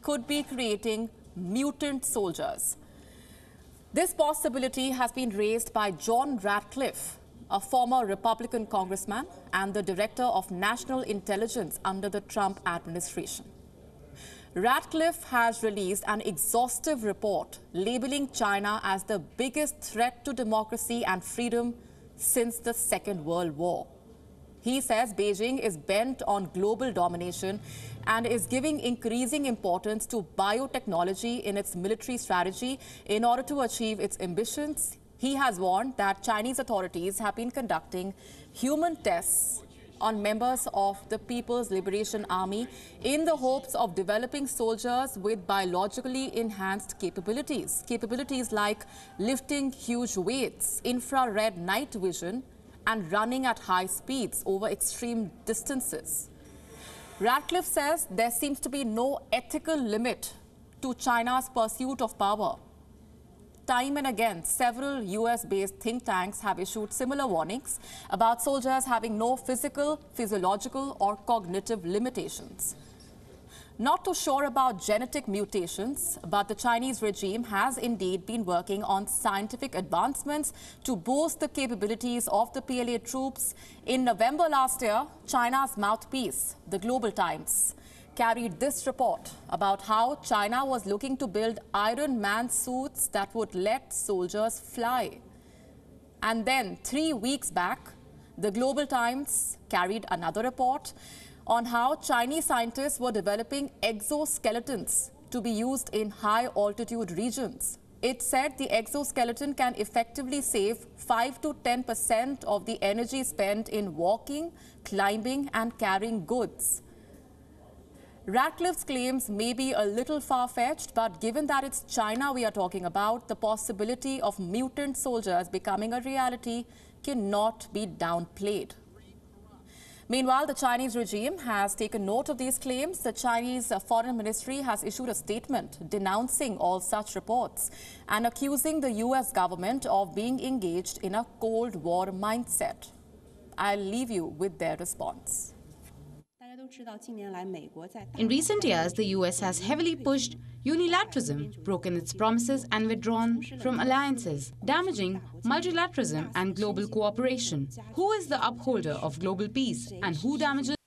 could be creating mutant soldiers. This possibility has been raised by John Ratcliffe, a former Republican congressman and the director of national intelligence under the Trump administration. Ratcliffe has released an exhaustive report labeling China as the biggest threat to democracy and freedom since the Second World War. He says Beijing is bent on global domination and is giving increasing importance to biotechnology in its military strategy in order to achieve its ambitions. He has warned that Chinese authorities have been conducting human tests on members of the People's Liberation Army in the hopes of developing soldiers with biologically enhanced capabilities. Capabilities like lifting huge weights, infrared night vision, and running at high speeds over extreme distances. Ratcliffe says there seems to be no ethical limit to China's pursuit of power. Time and again, several US-based think tanks have issued similar warnings about soldiers having no physical, physiological, or cognitive limitations. Not too sure about genetic mutations, but the Chinese regime has indeed been working on scientific advancements to boost the capabilities of the PLA troops. In November last year, China's mouthpiece, the Global Times, carried this report about how China was looking to build Iron Man suits that would let soldiers fly. And then 3 weeks back, the Global Times carried another report on how Chinese scientists were developing exoskeletons to be used in high-altitude regions. It said the exoskeleton can effectively save 5 to 10% of the energy spent in walking, climbing, and carrying goods. Ratcliffe's claims may be a little far-fetched, but given that it's China we are talking about, the possibility of mutant soldiers becoming a reality cannot be downplayed. Meanwhile, the Chinese regime has taken note of these claims. The Chinese Foreign Ministry has issued a statement denouncing all such reports and accusing the US government of being engaged in a Cold War mindset. I'll leave you with their response. In recent years, the US has heavily pushed unilateralism, broken its promises and withdrawn from alliances, damaging multilateralism and global cooperation. Who is the upholder of global peace and who damages